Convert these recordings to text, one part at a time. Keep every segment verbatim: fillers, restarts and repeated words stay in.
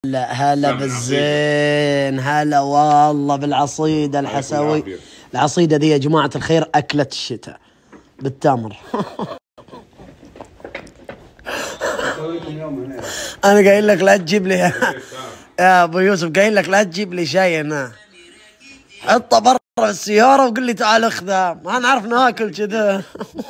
لا هلا بالزين، هلا والله بالعصيدة الحسوي. العصيدة دي يا جماعة الخير أكلة الشتاء بالتمر. أنا قايل لك لا تجيب لي يا أبو يوسف، قايل لك لا تجيب لي شاي هنا، حطه برا السيارة وقل لي تعال اخذها، ما نعرف ناكل كذا.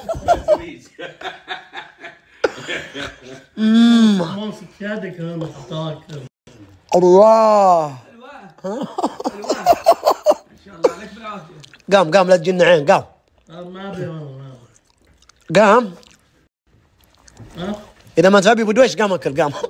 امم يدك انا تاكل الله. ان شاء الله عليك بالعافيه. قام قام لا تجينا عين، قام ما ابي والله قام. ها اذا ما تبي ابو دويش قام اكل، قام.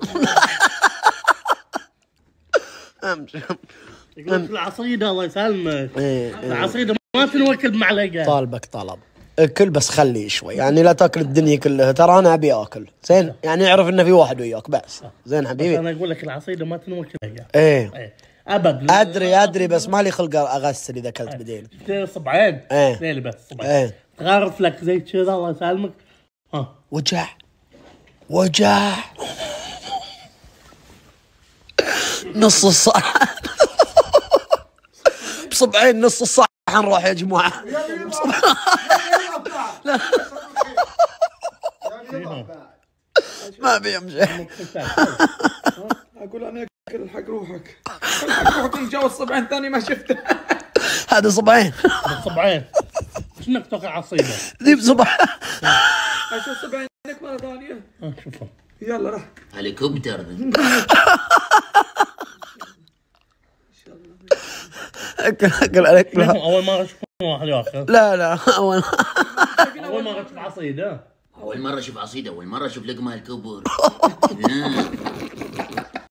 امشي. يقول العصيده الله يسلمك. إيه إيه. العصيده ما تنوكل بمعلقه. طالبك طلب اكل بس خلي شوي، يعني لا تاكل الدنيا كلها، ترى انا ابي اكل زين، يعني اعرف انه في واحد وياك بس زين حبيبي. انا اقول لك العصيده ما تنوكل. ايه, ايه ابد. ادري ادري بس مالي خلق اغسل اذا اكلت بدين. صبعين ايه اثنين بس صبعين. ايه تغرف لك زي كذا الله يسلمك. ها وجع وجع نص الصحن. بصبعين نص الصحن نروح يا جماعه. ما بيمشي. اقول انا اكل حق روحك، حق روحك. متجاوز صبعين ثاني ما شفته. هذا صبعين صبعين شنك تاكل عصيده ذي بصبع. اشوف صبعينك مره ثانيه. شوفوا يلا راح هليكوبتر. اكل عليك. اول مره اشوف واحد ياكل. لا لا اول اول مره اشوف عصيده. اول مره اشوف عصيده، اول مره اشوف لقمه الكبر.